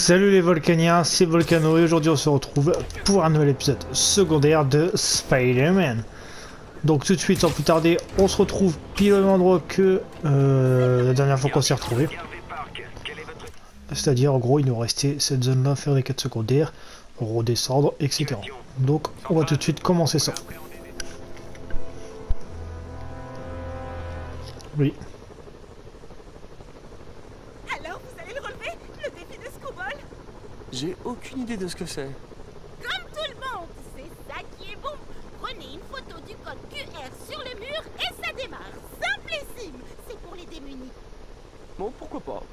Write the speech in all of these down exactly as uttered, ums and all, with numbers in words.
Salut les volcaniens, c'est Volcano et aujourd'hui on se retrouve pour un nouvel épisode secondaire de Spider-Man. Donc tout de suite, sans plus tarder, on se retrouve pile au même endroit que euh, la dernière fois qu'on s'est retrouvé. C'est-à-dire en gros il nous restait cette zone là, faire des quêtes secondaires, redescendre, et cetera. Donc on va tout de suite commencer ça. Oui. Alors, vous allez le relever, le défi de Screwball? J'ai aucune idée de ce que c'est. Comme tout le monde, c'est ça qui est bon. Prenez une photo du code Q R sur le mur et ça démarre. Simplissime, c'est pour les démunis. Bon, pourquoi pas.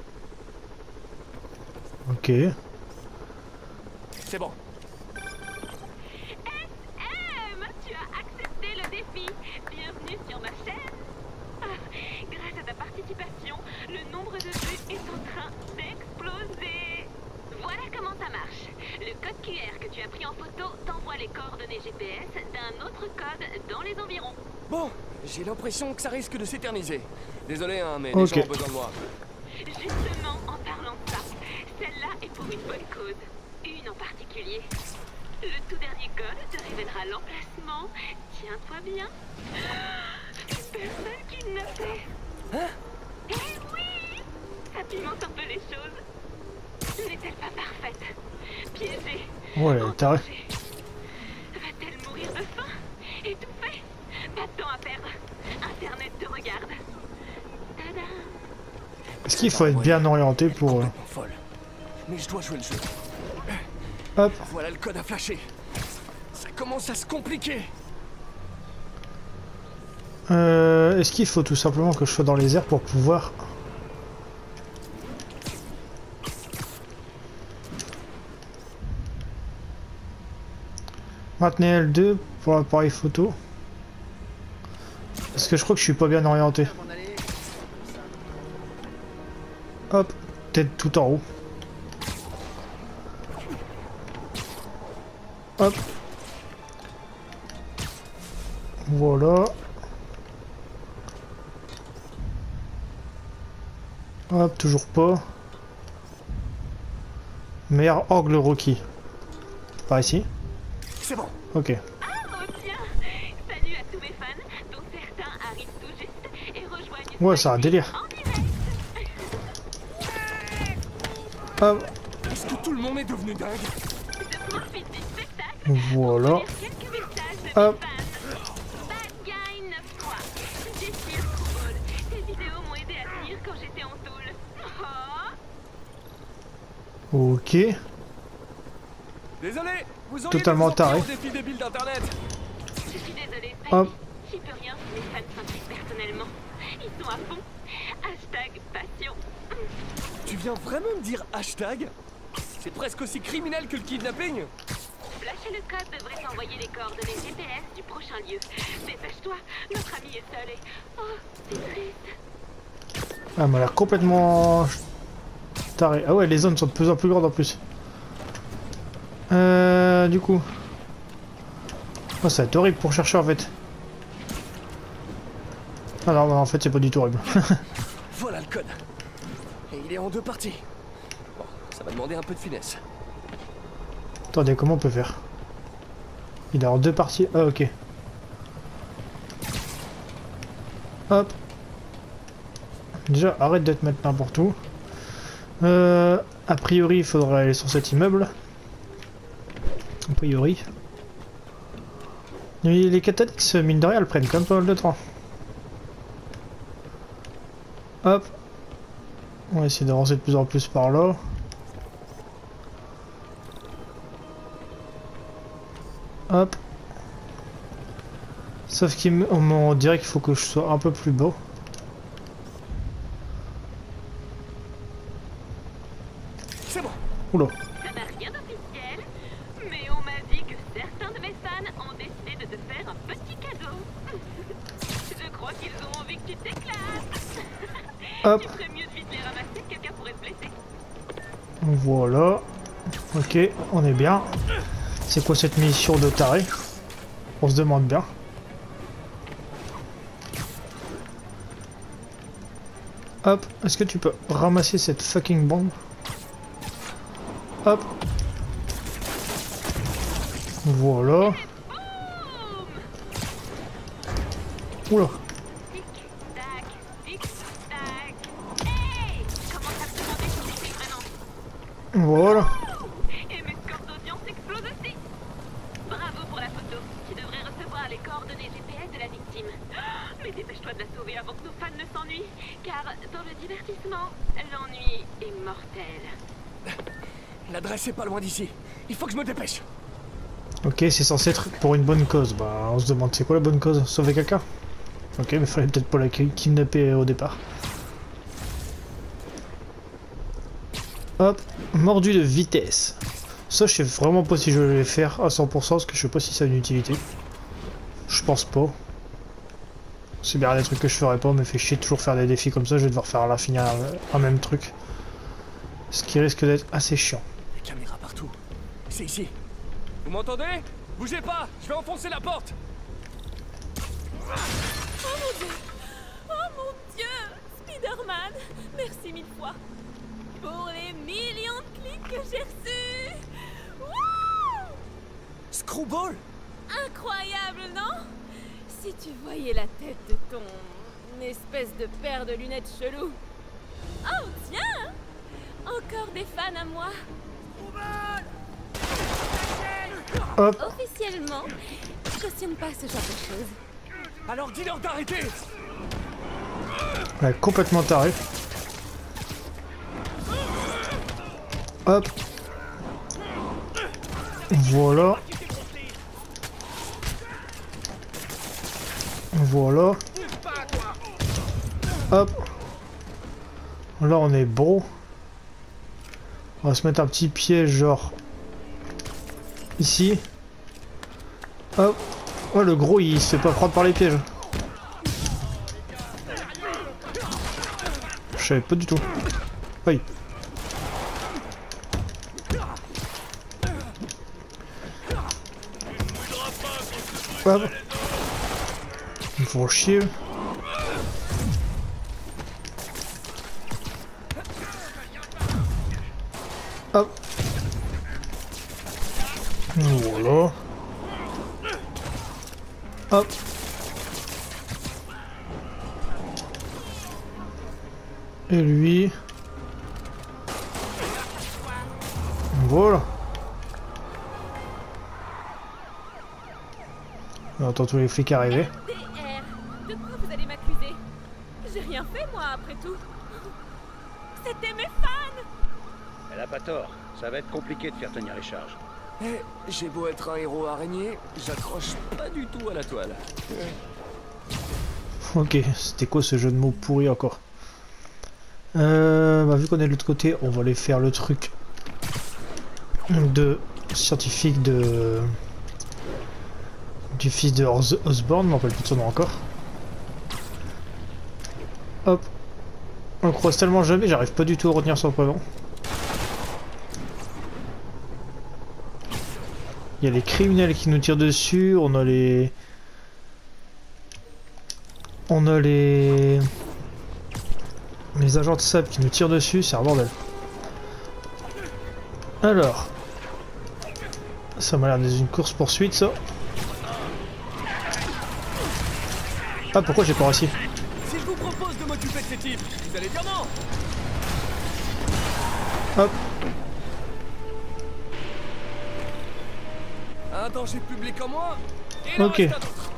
Ok. C'est bon. S M, tu as accepté le défi. Bienvenue sur ma chaîne. Ah, grâce à ta participation, le nombre de vues est en train d'exploser. Voilà comment ça marche. Le code Q R que tu as pris en photo t'envoie les coordonnées G P S d'un autre code dans les environs. Bon, j'ai l'impression que ça risque de s'éterniser. Désolé, hein, mais Ok. les gens ont besoin de moi. Justement, en parlant de ça, celle-là est pour une bonne cause. Une en particulier. Le tout dernier code te révélera l'emplacement. Tiens-toi bien. Une personne kidnappée. Hein? Eh oui! Ça pimente un peu les choses. N'est-elle pas parfaite? Piégée. Ouais, en t'as... danger. Va-t-elle mourir de faim? Étouffée? Pas de temps à perdre. Internet te regarde. Tada! Est-ce qu'il faut être bien orienté pour... euh, Complètement folle. Mais je dois jouer le jeu. Hop. Voilà le code à flasher. Ça commence à se compliquer. Euh, Est-ce qu'il faut tout simplement que je sois dans les airs pour pouvoir... Maintenez L deux pour l'appareil photo. Parce que je crois que je suis pas bien orienté. Hop, tête tout en haut. Hop. Voilà. Hop, toujours pas. Meilleur angle requis. Par ici. C'est bon. Ok. Ah, oh tiens! Salut à tous mes fans, dont certains arrivent tout juste et rejoignent. Ouais, c'est un délire. En direct. Hop. Est-ce que tout le monde est devenu dingue? Je profite du spectacle. Voilà. pour lire quelques messages de Hop. mes fans. Bad Guy neuf fois. Défire Screwball. Tes vidéos m'ont aidé à tenir quand j'étais en tôle. Oh. Ok. Désolé, vous auriez Totalement dû vous sortir taré. au défi débile d'internet. Je suis désolée, Hop. Spidey. J'y peux rien si mes fans s'impliquent personnellement. Ils sont à fond. Hashtag passion. Tu viens vraiment me dire hashtag? C'est presque aussi criminel que le kidnapping. Flasher le code devrait t'envoyer les coordonnées G P S du prochain lieu. Dépêche-toi, notre ami est seul et... Oh, c'est triste. Ah, elle m'a l'air complètement taré. Ah ouais, les zones sont de plus en plus grandes en plus. Euh, du coup. Oh, ça va être horrible pour chercher en fait. Ah non, bah, en fait, c'est pas du tout horrible. Voilà le code. Et il est en deux parties. Bon, ça va demander un peu de finesse. Attendez, comment on peut faire? Il est en deux parties. Ah, ok. Hop. Déjà, arrête de te mettre n'importe où. Euh, a priori, il faudrait aller sur cet immeuble. A priori. Et les catalyses, mine de rien, elles prennent quand même pas mal de temps. Hop. On va essayer d'avancer de plus en plus par là. Hop. Sauf qu'il me... on dirait qu'il faut que je sois un peu plus bas. C'est bon. Oula. Ça n'a rien d'officiel, mais on m'a dit que certains de mes fans ont décidé de te faire un petit cadeau. Je crois qu'ils ont envie que tu t'éclates. Hop. Tu ferais mieux de vite les ramasser, quelqu'un pourrait te blesser. Voilà. Ok, on est bien. C'est quoi cette mission de taré? On se demande bien. Hop, est-ce que tu peux ramasser cette fucking bombe? Hop. Voilà. Oula. Tic tac, tic tac. Hey, comment ça se demander si c'est vraiment? Voilà. Et mes scores d'audience explosent aussi. Bravo pour la photo. Tu devrais recevoir les coordonnées G P S de la victime. Mais dépêche-toi de la sauver avant que nos fans ne s'ennuient. Car dans le divertissement, l'ennui est mortel. L'adresse est pas loin d'ici. Il faut que je me dépêche. Ok, c'est censé être pour une bonne cause. Bah, on se demande c'est quoi la bonne cause? Sauver quelqu'un? Ok, mais fallait peut-être pas la kidnapper au départ. Hop, mordu de vitesse. Ça, je sais vraiment pas si je vais le faire à cent pour cent parce que je sais pas si ça a une utilité. Je pense pas. C'est bien des trucs que je ferais pas, mais fait chier de toujours faire des défis comme ça, je vais devoir faire à l'infini un, un même truc. Ce qui risque d'être assez chiant. Les caméras partout. C'est ici. Vous m'entendez? Bougez pas, je vais enfoncer la porte. Oh mon dieu! Oh mon dieu! Spider-Man, merci mille fois pour les millions de clics que j'ai reçus! Wouh! Screwball? Incroyable, non? Si tu voyais la tête de ton espèce de paire de lunettes chelou. Oh tiens! Encore des fans à moi. Hop, Officiellement, je cautionne pas ce genre de choses. Alors dis-leur d'arrêter. ouais, complètement taré. Hop. Voilà. Voilà. Hop. Là on est bon. On va se mettre un petit piège genre ici. Hop. Oh le gros il se fait pas prendre par les pièges. Je savais pas du tout. Aïe. Hop. Ils font chier. Hop. Voilà. Hop. Et lui. Voilà. On entend tous les flics arriver. D R, de quoi vous allez m'accuser? J'ai rien fait moi après tout. C'était mes fans! Elle a pas tort. Ça va être compliqué de faire tenir les charges. Eh, j'ai beau être un héros araignée, j'accroche pas du tout à la toile. Ok, c'était quoi ce jeu de mots pourri encore? Euh, bah, vu qu'on est de l'autre côté, on va aller faire le truc de scientifique de du fils de Os Osborn, je m'en rappelle plus de son nom encore. Hop, on croise tellement jamais, j'arrive pas du tout à retenir son prénom. Il y a les criminels qui nous tirent dessus, on a les... On a les... Les agents de S A P qui nous tirent dessus, c'est un bordel. Alors... Ça m'a l'air d'être une course-poursuite, ça. Ah, pourquoi j'ai pas réussi? Si je vous propose de m'occuper de ces types, vous allez dire non. Hop. Un danger public en moins, et il en Ok. reste un autre.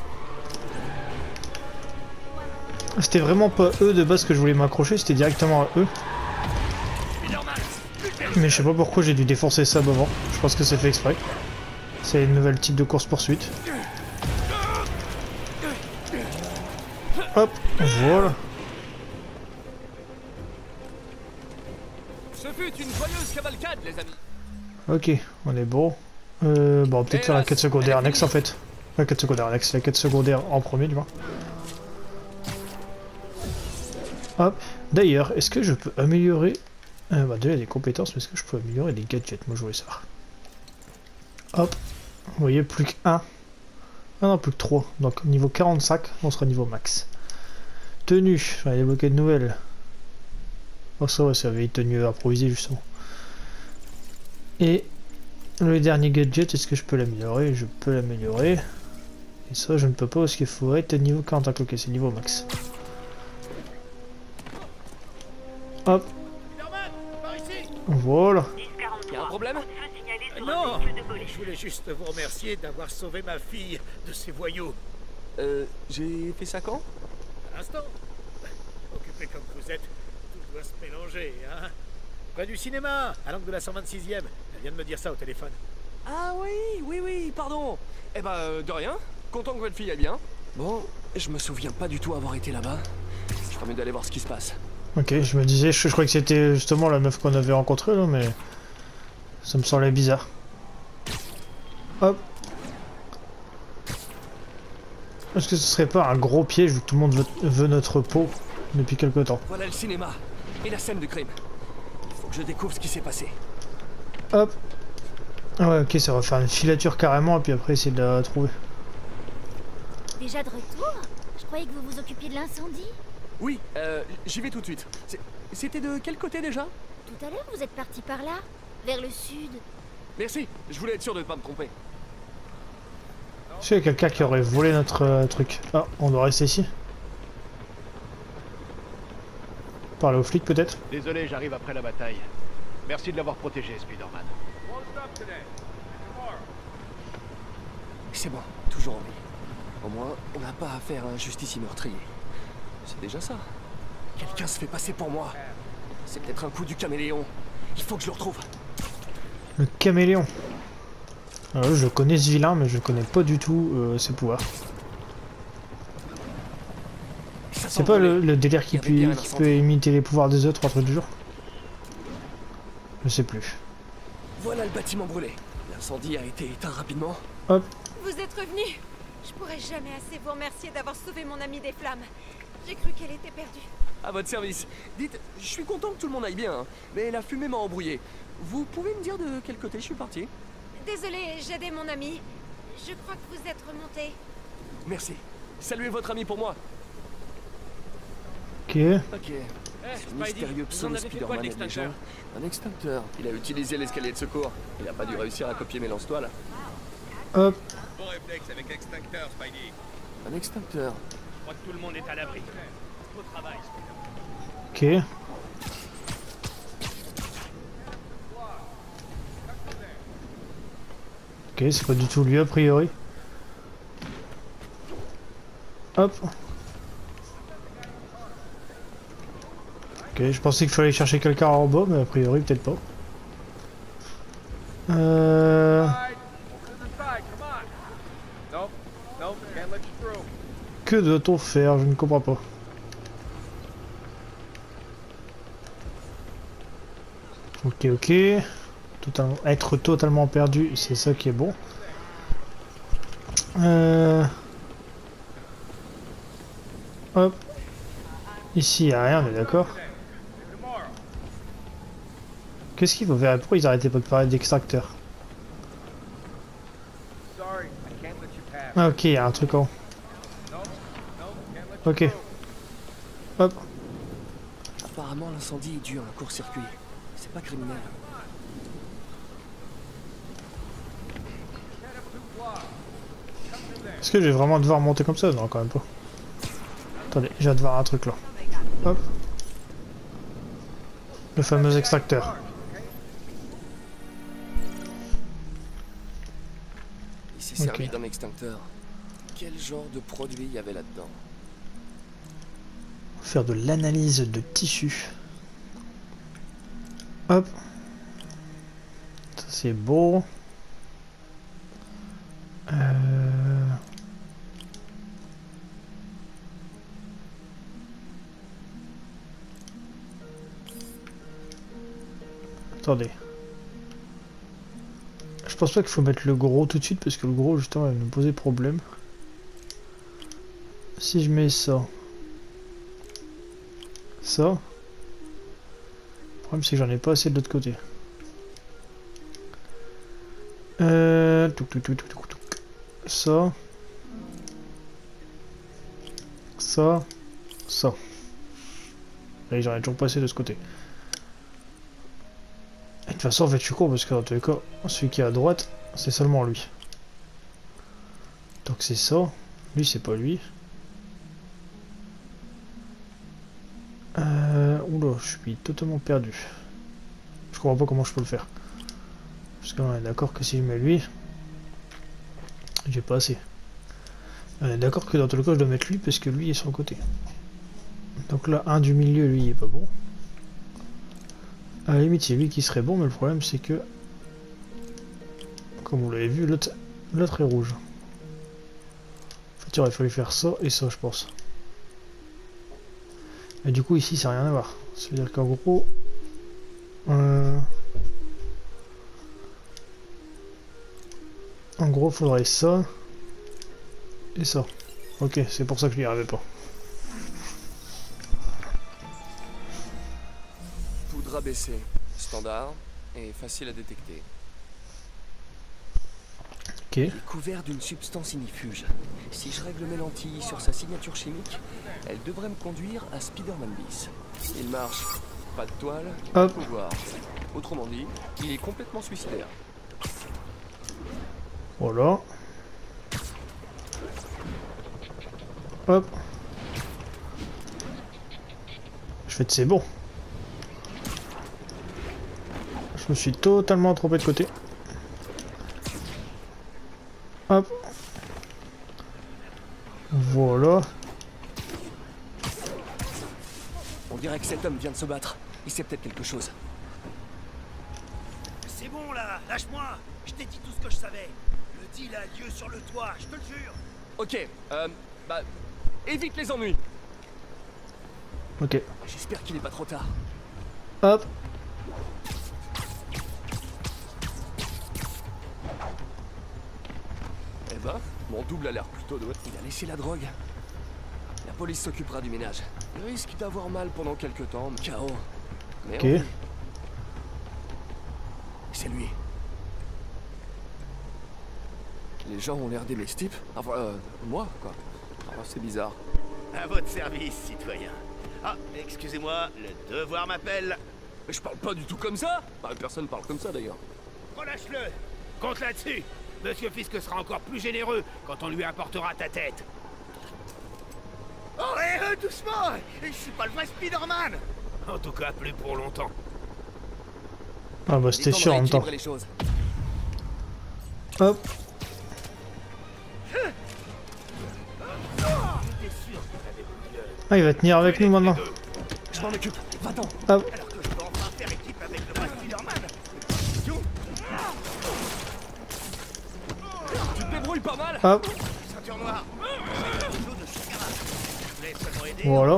C'était vraiment pas eux de base que je voulais m'accrocher, c'était directement à eux. Mais je sais pas pourquoi j'ai dû défoncer ça avant. Je pense que c'est fait exprès. C'est une nouvelle type de course-poursuite. Hop, voilà. Ce fut une joyeuse cavalcade, les amis. Ok, on est bon. Euh, bon, peut-être faire la quête secondaire annexe en fait. La quête secondaire annexe, la quête secondaire en premier, du moins. Hop. D'ailleurs, est-ce que je peux améliorer... Euh, bah déjà, il y a des compétences, mais est-ce que je peux améliorer des gadgets? Moi, je voulais savoir. Hop. Vous voyez, plus qu'un. Ah non, plus que trois. Donc, niveau quarante-cinq, on sera niveau max. Tenue. J'en ai débloqué de nouvelles. Oh, ça, ouais, ça avait une tenue improvisée, justement. Et le dernier gadget, est-ce que je peux l'améliorer? Je peux l'améliorer. Et ça, je ne peux pas parce qu'il faut être niveau quarante. Ok, c'est niveau max. Hop. Voilà. Y a un problème? Non, je voulais juste vous remercier d'avoir sauvé ma fille de ces voyous. Euh, j'ai fait ça quand? À l'instant. Occupé comme vous êtes, tout doit se mélanger, hein. Près du cinéma, à l'angle de la cent vingt-sixième. Elle vient de me dire ça au téléphone. Ah oui, oui, oui, pardon. Eh ben, euh, de rien. Content que votre fille aille bien. Bon, je me souviens pas du tout avoir été là-bas. Je ferais mieux d'aller voir ce qui se passe. Ok, je me disais, je, je crois que c'était justement la meuf qu'on avait rencontrée là, mais ça me semblait bizarre. Hop. Est-ce que ce serait pas un gros piège vu que tout le monde veut, veut notre peau depuis quelque temps? Voilà le cinéma et la scène de crime. Il faut que je découvre ce qui s'est passé. Hop. Ah ouais, ok, ça va faire une filature carrément et puis après essayer de la trouver. Déjà de retour? Je croyais que vous vous occupiez de l'incendie. Oui, euh, j'y vais tout de suite. C'est- C'était de quel côté déjà? Tout à l'heure, vous êtes parti par là, vers le sud. Merci, je voulais être sûr de ne pas me tromper. Est-ce qu'il y a quelqu'un qui aurait volé notre euh, truc? Ah, on doit rester ici. Parler aux flics peut-être? Désolé, j'arrive après la bataille. Merci de l'avoir protégé, Spider-Man. C'est bon, toujours en vie. Au moins, on n'a pas affaire à un justicier meurtrier. C'est déjà ça. Quelqu'un se fait passer pour moi. C'est peut-être un coup du caméléon. Il faut que je le retrouve. Le caméléon. Alors, je connais ce vilain, mais je connais pas du tout euh, ses pouvoirs. Ça C'est sent pas brûlé. le, le délire qui Il y avait peut, bien un qui incendie. peut imiter les pouvoirs des autres, un truc du genre? Je sais plus. Voilà le bâtiment brûlé. L'incendie a été éteint rapidement. Hop. Vous êtes revenu. Je pourrais jamais assez vous remercier d'avoir sauvé mon amie des flammes. J'ai cru qu'elle était perdue. À votre service. Dites, je suis content que tout le monde aille bien, hein, mais la fumée m'a embrouillé. Vous pouvez me dire de quel côté je suis parti? Désolée, j'ai aidé mon amie. Je crois que vous êtes remonté. Merci. Saluez votre ami pour moi. Ok. Ok. Ce mystérieux pseudo Spider-Man est des gens. Un extincteur. Il a utilisé l'escalier de secours. Il a pas dû réussir à copier mes lance-toiles. Hop. Bon réflexe avec extincteur, Spidey. Un extincteur. Je crois que tout le monde est à l'abri. Au travail, Ok. Spider-Man. Ok, c'est pas du tout lui a priori. Hop. Ok, je pensais qu'il fallait chercher quelqu'un en bas, mais a priori peut-être pas. Euh... Que doit-on faire? Je ne comprends pas. Ok, ok. Totalement, être totalement perdu, c'est ça qui est bon. Euh... Hop. Ici, il n'y a rien, on est d'accord. Qu'est-ce qu'il faut faire? Pourquoi ils arrêtaient pas de parler d'extracteur? Ah, ok, il y a un truc en haut. Ok. Hop. Apparemment, l'incendie est dû à un court-circuit. C'est pas criminel. Est-ce que je vais vraiment devoir monter comme ça? Non, quand même pas. Attendez, je viens de voir un truc là. Hop. Le fameux extracteur. Il s'est servi Ok. d'un extincteur. Quel genre de produit il y avait là-dedans? Faire de l'analyse de tissu. Hop. Ça c'est beau. Euh... Attendez. Je pense pas qu'il faut mettre le gros tout de suite parce que le gros justement va nous poser problème. Si je mets ça. Ça. Le problème c'est que j'en ai pas assez de l'autre côté. Euh... touc, touc, touc, touc, touc, touc. Ça. Ça. Ça. Et j'en ai toujours pas assez de ce côté. toute façon, en fait, je suis con parce que dans tous les cas, celui qui est à droite, c'est seulement lui. Donc c'est ça. Lui, c'est pas lui. Euh... Oula, je suis totalement perdu. Je comprends pas comment je peux le faire. Parce qu'on est d'accord que si je mets lui, j'ai pas assez. On est d'accord que dans tous les cas, je dois mettre lui parce que lui est sur le côté. Donc là, un du milieu, lui, il est pas bon. À la limite, c'est lui qui serait bon, mais le problème, c'est que, comme vous l'avez vu, l'autre l'autre est rouge. En fait, il aurait fallu faire ça et ça, je pense. Et du coup, ici, ça n'a rien à voir. Ça veut dire qu'en gros... Euh, en gros, il faudrait ça... Et ça. Ok, c'est pour ça que je n'y arrivais pas. Poudre abaissée, standard et facile à détecter. Ok. Il est couvert d'une substance ignifuge. Si je règle mes lentilles sur sa signature chimique, elle devrait me conduire à Spider-Man bis. Il marche. Pas de toile, pas de pouvoir. Autrement dit, il est complètement suicidaire. Voilà. Hop. Je fais de c'est bon. Je me suis totalement trompé de côté. Hop. Voilà. On dirait que cet homme vient de se battre. Il sait peut-être quelque chose. C'est bon là, lâche-moi. Je t'ai dit tout ce que je savais. Le deal a lieu sur le toit, je te le jure. Ok, euh, bah, évite les ennuis. Ok. J'espère qu'il est pas trop tard. Hop. Eh ben, mon double a l'air plutôt doué. Il a laissé la drogue. La police s'occupera du ménage. Il risque d'avoir mal pendant quelques temps, K O. Mais Ok. on... C'est lui. Les gens ont l'air d'aimer ce type. Enfin, euh, moi, quoi. Alors, c'est bizarre. À votre service, citoyen. Ah, excusez-moi, le devoir m'appelle. Mais je parle pas du tout comme ça. Bah, personne parle comme ça, d'ailleurs. Relâche-le. Compte là-dessus. Monsieur Fisk sera encore plus généreux quand on lui apportera ta tête. Oh, hé, hey, doucement. Je suis pas le vrai Spider-Man. En tout cas, plus pour longtemps. Ah bah c'était sûr en même temps. Les choses. Hop. Ah, il va tenir avec nous maintenant. Je m'en occupe. Va-t'en. Hop. Alors que je peux enfin faire équipe avec le vrai Spider-Man. Tu te débrouilles pas mal. Hop. Ceinture noire. Voilà.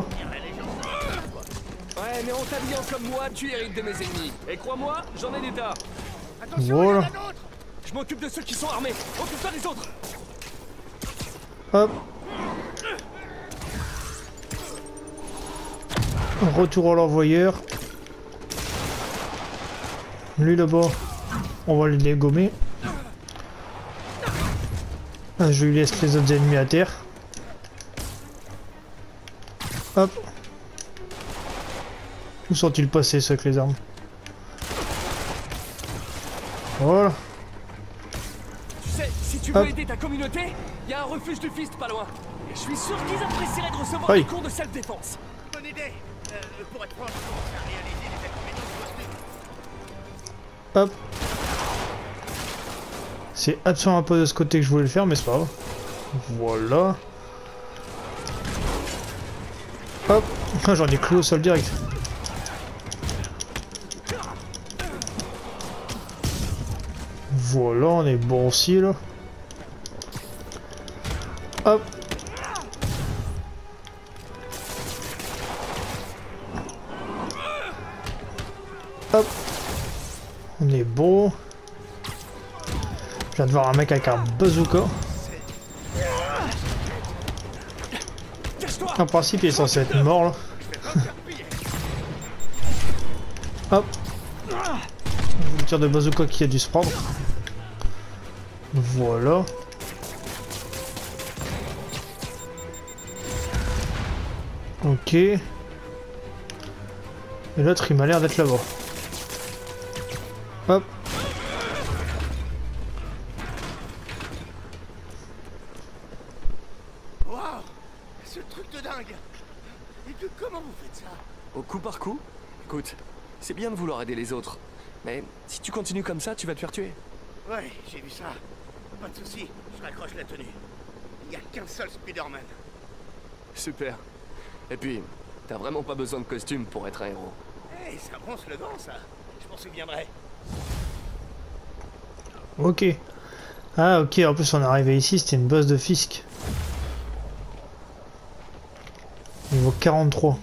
Ouais, mais en t'habillant comme moi, tu hérites de mes ennemis. Et crois-moi, j'en ai des tas. Voilà. Je m'occupe de ceux qui sont armés. Occupe-toi des autres. Hop. Retour à l'envoyeur. Lui là-bas, on va le dégommer. Ah, je lui laisse les autres ennemis à terre. Hop. Où sont-ils passés ceux avec les armes? Voilà. Tu sais, si tu veux Hop. aider ta communauté, il y a un refuge du Fist pas loin. Et je suis sûr qu'ils apprécieraient de recevoir Aïe. des cours de self-défense. Bonne idée. Euh, pour être franc, je commence à réaliser les inconvénients du costume. Hop. C'est absolument pas de ce côté que je voulais le faire, mais c'est pas grave. Voilà. Hop. Ah, j'en ai cloué au sol direct. Voilà, on est bon aussi là. Hop. Hop. On est bon. Je viens de voir un mec avec un bazooka. En principe, il est censé être mort là. Hop. Le tir de bazooka qui a dû se prendre. Voilà. Ok. Et l'autre, il m'a l'air d'être là-bas. Hop. Waouh! Ce truc de dingue! Et que comment vous faites ça? Au coup par coup? Écoute, c'est bien de vouloir aider les autres. Mais si tu continues comme ça, tu vas te faire tuer. Ouais, j'ai vu ça. Pas de soucis, je raccroche la tenue. Il n'y a qu'un seul Spider-Man. Super. Et puis, t'as vraiment pas besoin de costume pour être un héros. Hey, c'est un bon slogan ça. Je m'en souviendrai. Ok. Ah ok, en plus on est arrivé ici, c'était une boss de Fisk. Niveau quarante-trois.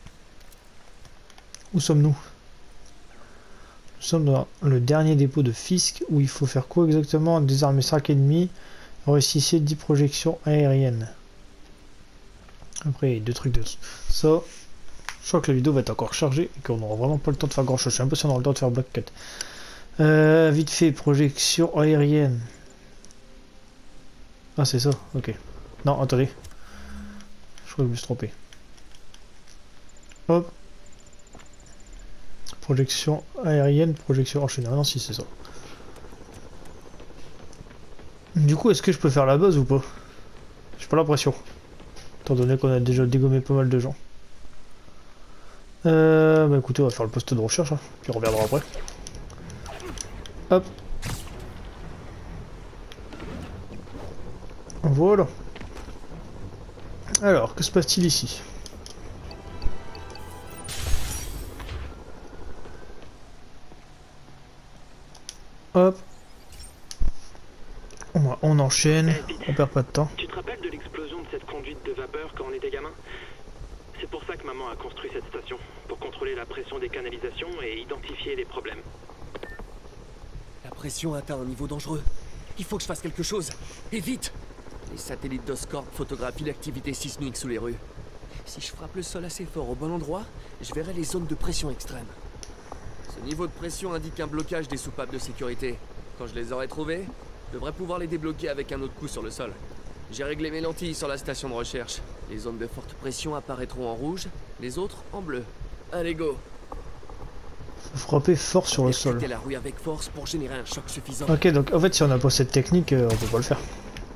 Où sommes-nous? Nous sommes dans le dernier dépôt de Fisk où il faut faire quoi exactement? Désarmer cinq ennemis, réussissez dix projections aériennes. Après, il y a deux trucs de ça. Je crois que la vidéo va être encore chargée et qu'on n'aura vraiment pas le temps de faire grand chose. Je sais même pas si on aura le temps de faire Black Cat. Euh, vite fait, projection aérienne. Ah, c'est ça, ok. Non, attendez. Je crois que je me suis trompé. Hop. Projection aérienne, projection enchaînée. Ah non, si, c'est ça. Du coup, est-ce que je peux faire la base ou pas? J'ai pas l'impression. Étant donné qu'on a déjà dégommé pas mal de gens. Euh, bah écoutez, on va faire le poste de recherche, hein, puis on reviendra après. Hop. Voilà. Alors, que se passe-t-il ici? Hop. On, on enchaîne, on perd pas de temps. Tu te rappelles de l'explosion de cette conduite de vapeur quand on était gamin? C'est pour ça que maman a construit cette station, pour contrôler la pression des canalisations et identifier les problèmes. La pression atteint un niveau dangereux. Il faut que je fasse quelque chose. Et vite! Les satellites d'Oscorp photographient l'activité sismique sous les rues. Si je frappe le sol assez fort au bon endroit, je verrai les zones de pression extrême. Ce niveau de pression indique un blocage des soupapes de sécurité. Quand je les aurai trouvées, je devrais pouvoir les débloquer avec un autre coup sur le sol. J'ai réglé mes lentilles sur la station de recherche. Les zones de forte pression apparaîtront en rouge, les autres en bleu. Allez, go! Faut frapper fort sur le sol. La rue avec force pour générer un choc suffisant. Ok, donc en fait, si on n'a pas cette technique, euh, on peut pas le faire.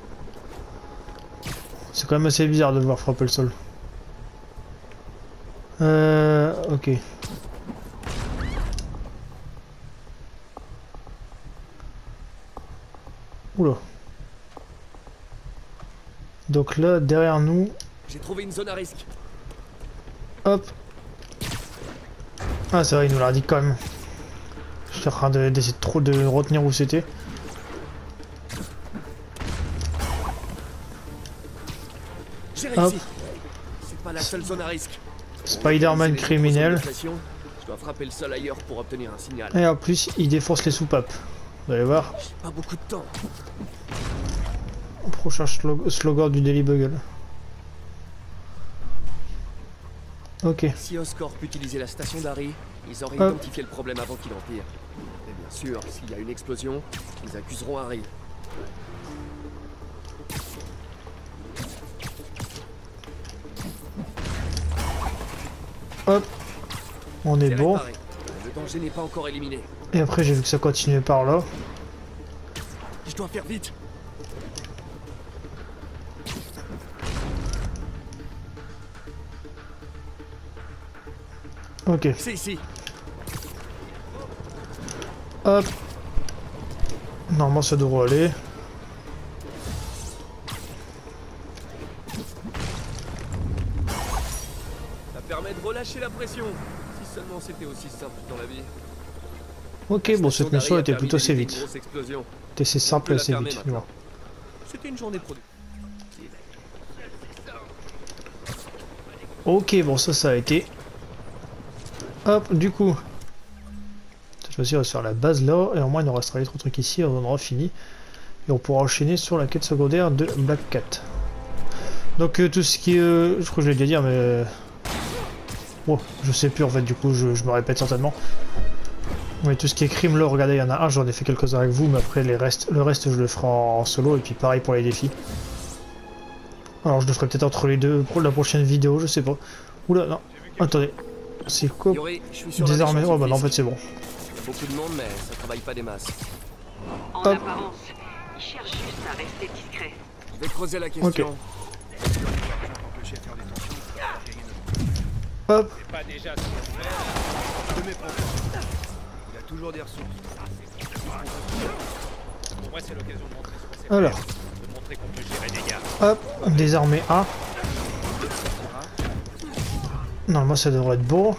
C'est quand même assez bizarre de devoir frapper le sol. Euh... Ok. Oula. Donc là, derrière nous... J'ai trouvé une zone à risque. Hop. Ah, c'est vrai, il nous l'a dit quand même. Je suis en train d'essayer de, trop de retenir où c'était. J'ai réussi. C'est pas la seule zone à risque. Spider-Man criminel. Je dois frapper le sol ailleurs pour obtenir un signal. Et en plus, il défonce les soupapes. Vous allez voir. J'ai pas beaucoup de temps. Prochain slog slogan du Daily Bugle. Ok. Si Oscorp utilisait la station d'Harry, ils auraient Hop. identifié le problème avant qu'il empire. Et bien sûr, s'il y a une explosion, ils accuseront Harry. Hop. On est bon. Réparé. Le danger n'est pas encore éliminé. Et après, j'ai vu que ça continuait par là. Je dois faire vite. Ok. C'est ici. Hop. Normalement, ça devrait aller. Ça permet de relâcher la pression. Si seulement c'était aussi simple dans la vie. Ok, bon, cette mission était plutôt assez vite. C'était assez simple et assez vite. Bon. C'était une journée productive. Ok, bon, ça, ça a été. Hop, du coup. Cette fois-ci, on va se faire la base là. Et au moins, il nous restera les trois trucs ici. On en aura fini. Et on pourra enchaîner sur la quête secondaire de Black Cat. Donc, euh, tout ce qui est. Euh, je crois que je l'ai déjà dit, mais. Euh... Oh, je sais plus en fait, du coup, je, je me répète certainement. Mais tout ce qui est crime là, regardez, il y en a un, j'en ai fait quelques-uns avec vous, mais après les restes, le reste je le ferai en, en solo, et puis pareil pour les défis. Alors je le ferai peut-être entre les deux pour la prochaine vidéo, je sais pas. Oula, non, attendez, c'est quoi? Désarmer, oh bah non, en fait c'est bon. beaucoup de monde, mais ça travaille pas des masses. En Hop. apparence, il cherche juste à rester discret. Je vais creuser la question. Ok. Hop. C'est pas déjà ce qu'on fait. De mes propos. Il a toujours des ressources. Pour moi, c'est l'occasion de montrer ce qu'on sait Alors. faire, de montrer qu'on peut gérer des gars. Hop. Désarmé A. Normalement, ça devrait être beau.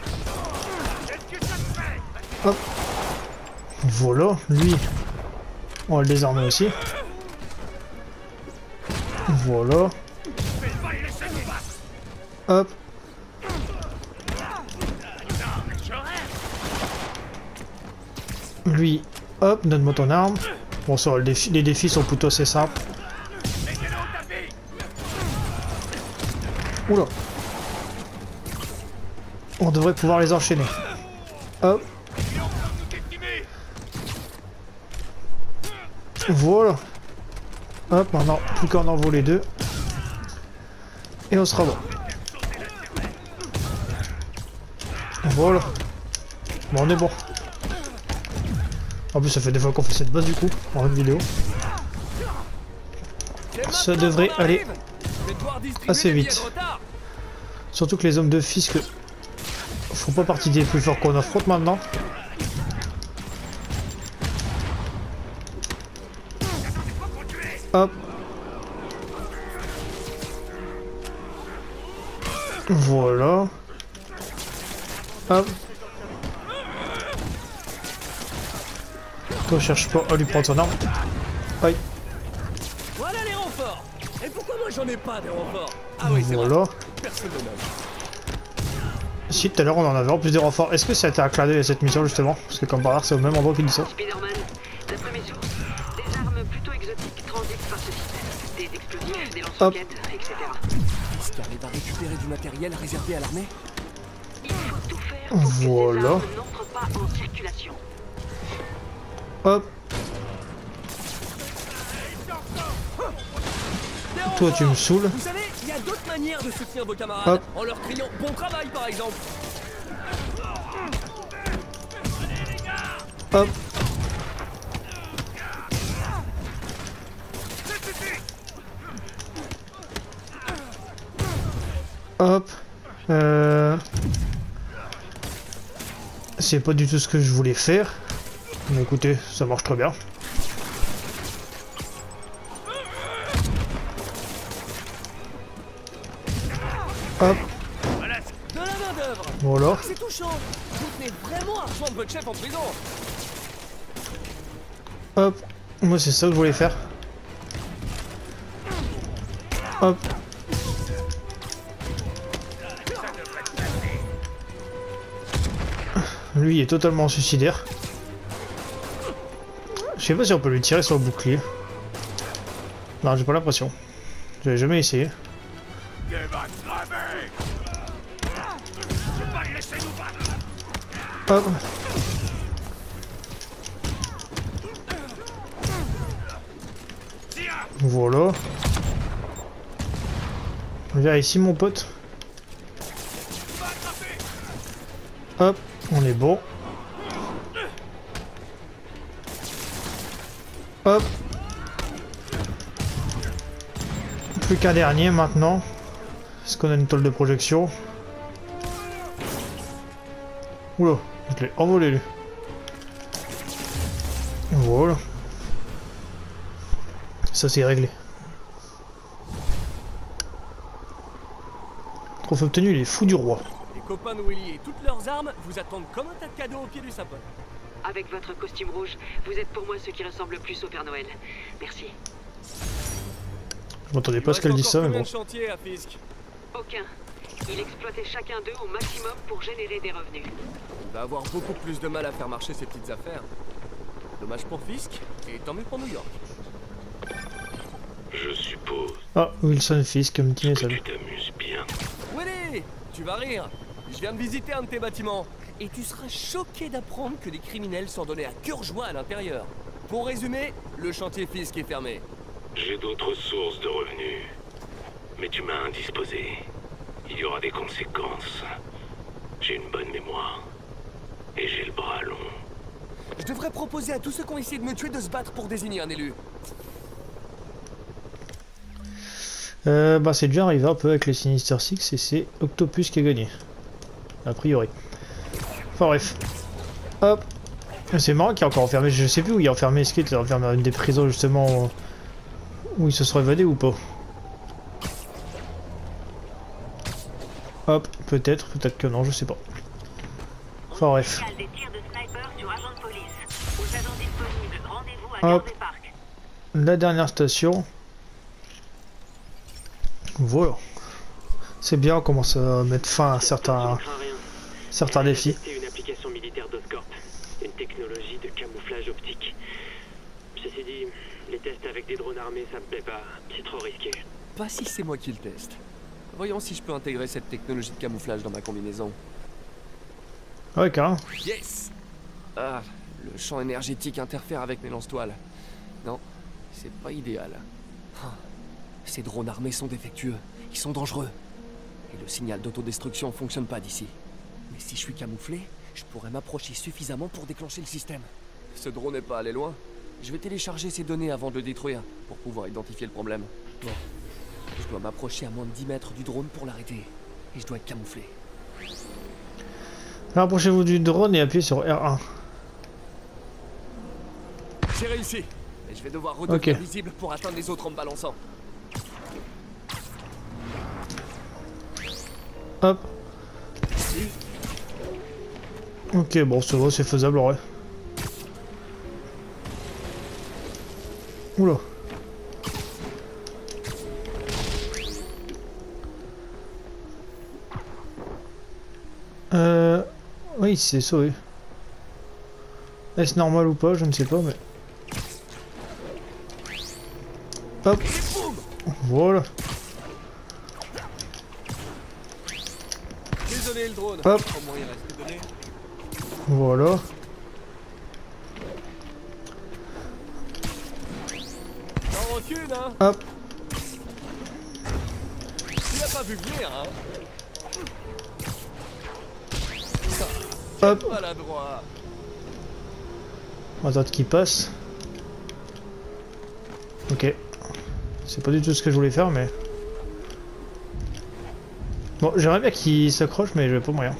Hop. Voilà. Lui. On va le désarmer aussi. Voilà. Hop. Lui, hop, donne-moi ton arme. Bon, ça, les défis, les défis sont plutôt assez simples. Oula. On devrait pouvoir les enchaîner. Hop. Voilà. Hop, maintenant, plus qu'à en envoler deux. Et on sera bon. Voilà. Bon, on est bon. En plus, ça fait des fois qu'on fait cette boss du coup, en une vidéo. Ça devrait aller assez vite. Surtout que les hommes de Fisk font pas partie des plus forts qu'on affronte maintenant. Hop. Voilà. Hop. Toi, cherche pas à lui prendre son arme. Aïe. Voilà les renforts. Et pourquoi moi j'en ai pas des renforts? Ah oui, c'est Voilà. vrai. Personne ne donne. Si, tout à l'heure on en avait en plus des renforts. Est-ce que ça a été acclamé cette mission justement? Parce que comme par hasard, c'est au même endroit qu'il dit ça. Spider-Man, d'après mes sources, des armes plutôt exotiques transitent par ce système. Des explosifs, des lance-roquettes, et cetera. Est-ce qu'il arrive à récupérer du matériel réservé à l'armée? Il faut tout faire pour que ces Voilà. armes n'entrent pas en circulation. Hop. Toi, tu me saoules. Vous savez, il y a d'autres manières de soutenir vos camarades. Hop. En leur criant bon travail par exemple. Hop. Hop. Euh... C'est pas du tout ce que je voulais faire. Mais écoutez, ça marche très bien. Hop. De la main d'œuvre. Voilà. C'est touchant. Vous tenez vraiment à rejoindre votre chef en prison. Hop. Moi, c'est ça que je voulais faire. Hop. Lui il est totalement suicidaire. Je sais pas si on peut lui tirer sur le bouclier. Non, j'ai pas l'impression. J'avais jamais essayé. Hop. Voilà. Viens ici mon pote. Hop, on est bon. Hop. Plus qu'un dernier maintenant. Est-ce qu'on a une toile de projection? Oula, je l'ai envolé lui. Voilà. Ça c'est réglé. Trophée obtenu, les fous du roi. Les copains de Willy et toutes leurs armes vous attendent comme un tas de cadeaux au pied du sapin. Avec votre costume rouge, vous êtes pour moi ceux qui ressemblent le plus au Père Noël. Merci. Je m'entendais pas ce qu'elle dit ça, mais bon. Chantier à Fisk. Aucun. Il exploitait chacun d'eux au maximum pour générer des revenus. Il va avoir beaucoup plus de mal à faire marcher ses petites affaires. Dommage pour Fisk, et tant mieux pour New York. Je suppose Ah, Wilson Fisk, un petit que message. tu t'amuses bien. Willy, tu vas rire. Je viens de visiter un de tes bâtiments. Et tu seras choqué d'apprendre que des criminels s'en donnaient à cœur joie à l'intérieur. Pour résumer, le chantier Fisk est fermé. J'ai d'autres sources de revenus. Mais tu m'as indisposé. Il y aura des conséquences. J'ai une bonne mémoire. Et j'ai le bras long. devrais proposer à tous ceux qui ont essayé de me tuer de se battre pour désigner un élu. Euh, bah c'est déjà arrivé un peu avec les Sinister Six et c'est Octopus qui a gagné. A priori. Enfin bref. Hop. C'est marrant qu'il est encore enfermé. Je sais plus où il est enfermé. Est-ce qu'il est enfermé dans une des prisons justement où il se serait évadé ou pas? Hop. Peut-être. Peut-être que non. Je sais pas. Enfin bref. Hop. La dernière station. Voilà. C'est bien, on commence à mettre fin à certains, certains défis. C'est une application militaire d'Oscorp, une technologie de camouflage optique. Ceci dit, les tests avec des drones armés, ça me plaît pas, c'est trop risqué. Pas si c'est moi qui le teste. Voyons si je peux intégrer cette technologie de camouflage dans ma combinaison. Ouais, carrément. Yes! Ah, le champ énergétique interfère avec mes lance-toiles. Non, c'est pas idéal. Ah. Ces drones armés sont défectueux, ils sont dangereux. Et le signal d'autodestruction fonctionne pas d'ici. Mais si je suis camouflé, je pourrais m'approcher suffisamment pour déclencher le système. Ce drone n'est pas allé loin. Je vais télécharger ces données avant de le détruire, pour pouvoir identifier le problème. Bon. Je dois m'approcher à moins de dix mètres du drone pour l'arrêter. Et je dois être camouflé. Rapprochez-vous du drone et appuyez sur R un. J'ai réussi. Et je vais devoir redevenir okay. visible pour atteindre les autres en me balançant. Hop. Ok, bon, ça va, c'est faisable, ouais. Oula. Euh... Oui, c'est sauvé. Est-ce normal ou pas, je ne sais pas, mais... Hop. Voilà. Désolé le drone. Hop. Comment il reste donné. Voilà. T'en rancune, hein. Hop. Tu l'as pas vu venir, hein. Hop. Maladroit. On va attendre qu'il passe. Ok. C'est pas du tout ce que je voulais faire, mais... Bon, j'aimerais bien qu'il s'accroche, mais j'ai pas moyen.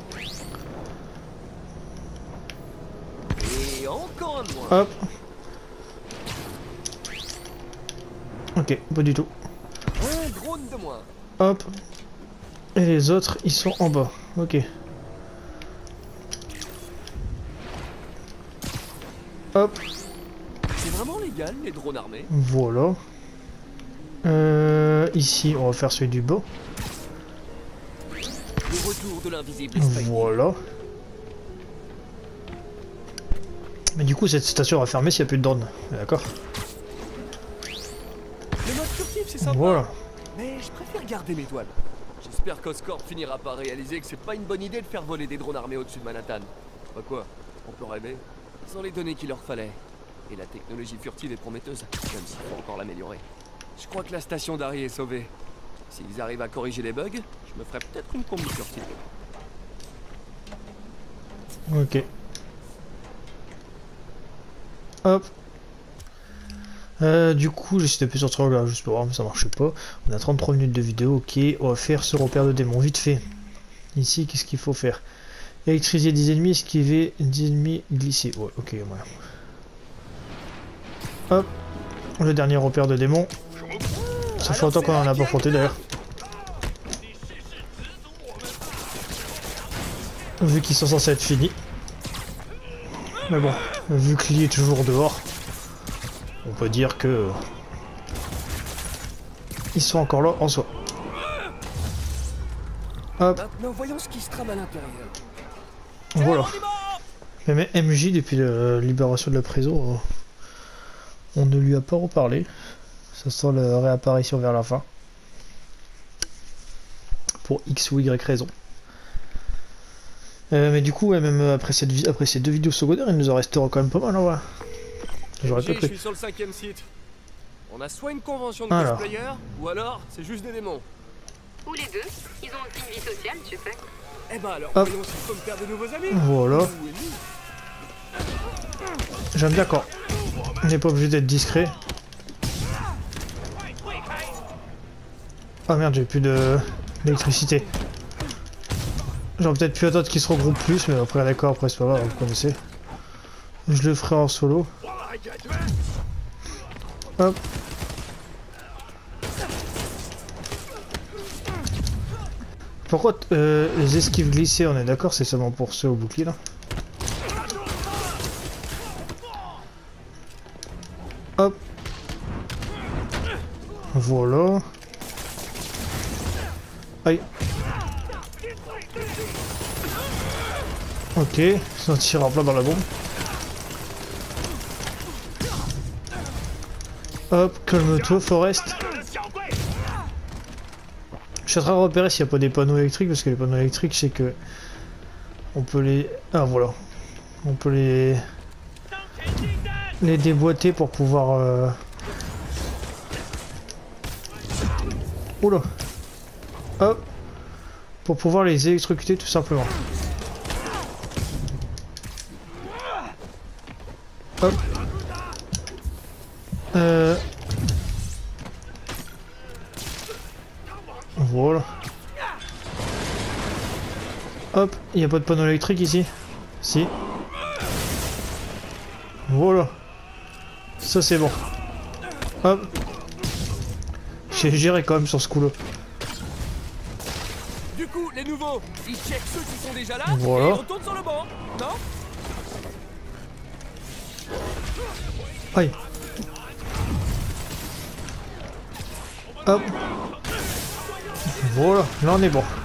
Et encore un de moins. Hop. Ok, pas du tout. Un drone de moins. Hop. Et les autres, ils sont en bas. Ok. Hop. C'est vraiment légal, les drones armés. Voilà. Euh, ici, on va faire celui du bas. Le retour de l'invisible. Voilà. Mais du coup, cette station va fermer s'il n'y a plus de drone. D'accord. Le mode furtif, c'est sympa. Voilà. Mais je préfère garder mes toiles. J'espère qu'Oscorp finira par réaliser que c'est pas une bonne idée de faire voler des drones armés au-dessus de Manhattan. Bah quoi, on peut rêver. Ils ont les données qu'il leur fallait. Et la technologie furtive est prometteuse, même s'il faut encore l'améliorer. Je crois que la station d'Harry est sauvée. S'ils arrivent à corriger les bugs, je me ferai peut-être une combi furtive. Ok. Hop. Euh, du coup, j'ai essayé d'appuyer sur trois là, juste pour voir, mais ça marche pas. On a trente-trois minutes de vidéo, ok. On va faire ce repère de démons, vite fait. Ici, qu'est-ce qu'il faut faire? Électriser des ennemis, esquiver des ennemis, glisser. Ouais, ok, voilà. Hop. Le dernier repère de démons. Ça fait longtemps qu'on en a pas affronté d'ailleurs. Vu qu'ils sont censés être finis. Mais bon, vu que Lee est toujours dehors, on peut dire que ils sont encore là en soi. Hop. Maintenant, voyons ce qui se trame à l'intérieur. Voilà. Mais M J, depuis la libération de la prison, on ne lui a pas reparlé. Ça sent la réapparition vers la fin. Pour X ou Y raison. Euh, mais du coup, ouais, même après, cette après ces deux vidéos secondaires, il nous en restera quand même pas mal. Ouais. J'aurais pas Je cru. suis sur le cinquième site. On a soit une convention de Alors. cosplayers, ou alors c'est juste des démons. Ou les deux. Ils ont aussi une vie sociale, tu sais. Eh ben alors, Hop. voyons si je peux me faire de nouveaux amis. Voilà. Ou Ellie. J'aime bien quand on n'est pas obligé d'être discret. Ah merde, j'ai plus de d'électricité. J'aurais peut-être pu attendre qu'ils se regroupent plus, mais après d'accord, après c'est pas grave, vous connaissez. Je le ferai en solo. Hop. Pourquoi euh, les esquives glissées, on est d'accord, c'est seulement pour ceux au bouclier là. Hop. Voilà. Aïe. Ok, ça tire en plein dans la bombe. Hop, calme-toi, Forest. Je suis en train de repérer s'il n'y a pas des panneaux électriques, parce que les panneaux électriques, je sais que on peut les... Ah voilà. On peut les... les déboîter pour pouvoir... Euh... Oula. Hop. Pour pouvoir les électrocuter tout simplement. Hop. Euh... Voilà. Hop, il n'y a pas de panneau électrique ici. Si. Voilà. Ça c'est bon. Hop. J'ai géré quand même sur ce coup-là. Du coup, les nouveaux, ils checkent ceux qui sont déjà là voilà. Et ils retournent sur le banc, non? Aïe. Hop. Voilà, là on est bon.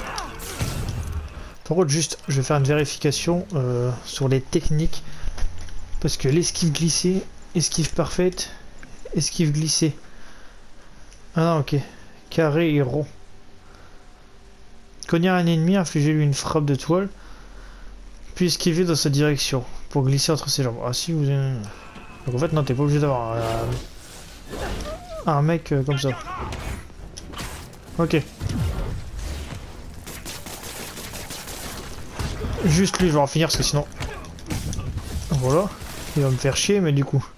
Par contre, juste, je vais faire une vérification euh, sur les techniques. Parce que l'esquive glissée, esquive parfaite, esquive glissée. Ah non, ok. Carré et rond. Cogner un ennemi, infligez-lui une frappe de toile. Puis esquiver dans sa direction. Pour glisser entre ses jambes. Ah si, vous... Donc en fait, non, t'es pas obligé d'avoir un... un mec euh, comme ça. Ok. Juste lui, je vais en finir parce que sinon... Voilà. Il va me faire chier, mais du coup...